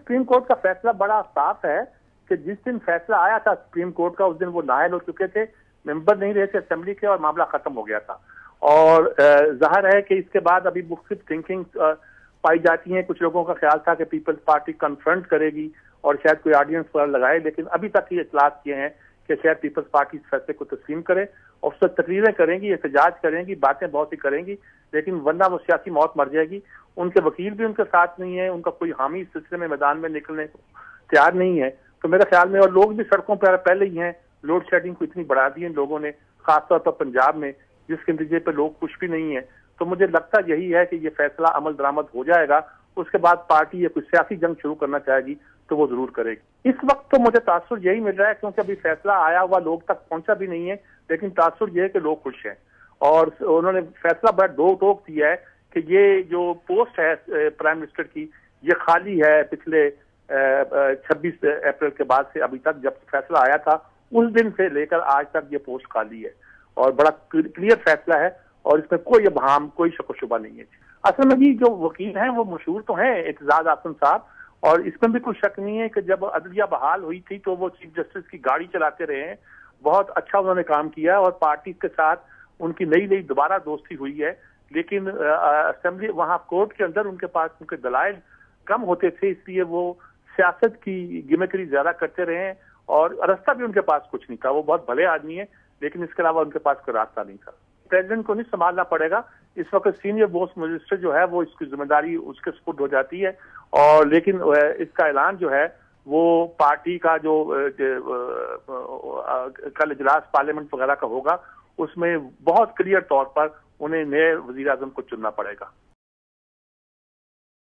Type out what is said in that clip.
Supreme court का फैसला बड़ा साफ है कि जिस दिन फैसला आया था सुप्रीम कोर्ट का, उस दिन वो नाअहल हो चुके थे, मेंबर नहीं रहे थे असेंबली के, और मामला खत्म हो गया था। और जाहिर है कि इसके बाद अभी मुख्तलिफ थिंकिंग पाई जाती हैं। कुछ लोगों का ख्याल था कि पीपल्स पार्टी कन्फ्रंट करेगी और शायद कोई ऑडियंस पर लगाए, लेकिन अभी तक ये इतलात किए हैं कि शायद पीपल्स पार्टी इस फैसले को तस्लीम करे और उस पर तकरीरें करेंगी, एहतजाज करेंगी, बातें बहुत ही करेंगी, लेकिन वरना वो सियासी मौत मर जाएगी। उनके वकील भी उनके साथ नहीं है, उनका कोई हामी इस सिलसिले में मैदान में निकलने को तैयार नहीं है। तो मेरे ख्याल में, और लोग भी सड़कों पर पहले ही हैं, लोड शेडिंग को इतनी बढ़ा दी है लोगों ने, खासतौर पर पंजाब में, जिसके नतीजे पर लोग खुश भी नहीं है। तो मुझे लगता यही है कि ये फैसला अमल दरामद हो जाएगा, उसके बाद पार्टी ये कोई सियासी जंग शुरू करना चाहेगी तो वो जरूर करेगी। इस वक्त तो मुझे तासुर यही मिल रहा है, क्योंकि अभी फैसला आया हुआ लोग तक पहुंचा भी नहीं है, लेकिन तासुर ये है कि लोग खुश हैं और उन्होंने फैसला बड़ा दो टोक दिया है कि ये जो पोस्ट है प्राइम मिनिस्टर की, ये खाली है। पिछले 26 अप्रैल के बाद से अभी तक, जब फैसला आया था उस दिन से लेकर आज तक ये पोस्ट खाली है और बड़ा क्लियर फैसला है और इसमें कोई अबहाम, कोई शक शुबा नहीं है। असल में जी जो वकील हैं वो मशहूर तो हैं, एतजाज आसन साहब, और इसमें भी कोई शक नहीं है कि जब अदलिया बहाल हुई थी तो वो चीफ जस्टिस की गाड़ी चलाते रहे हैं। बहुत अच्छा उन्होंने काम किया और पार्टी के साथ उनकी नई दोबारा दोस्ती हुई है, लेकिन असेंबली वहां कोर्ट के अंदर उनके पास उनके दलाइल कम होते थे, इसलिए वो सियासत की गिमिक्री ज्यादा करते रहे हैं और रास्ता भी उनके पास कुछ नहीं था। वो बहुत भले आदमी है, लेकिन इसके अलावा उनके पास कोई रास्ता नहीं था। प्रेसिडेंट को नहीं संभालना पड़ेगा, इस वक्त सीनियर मोस्ट मजिस्ट्रेट जो है वो इसकी जिम्मेदारी उसके सुपुर्द हो जाती है, और लेकिन इसका ऐलान जो है वो पार्टी का जो कल इजलास पार्लियामेंट वगैरह का होगा, उसमें बहुत क्लियर तौर पर उन्हें नए वजीर आजम को चुनना पड़ेगा।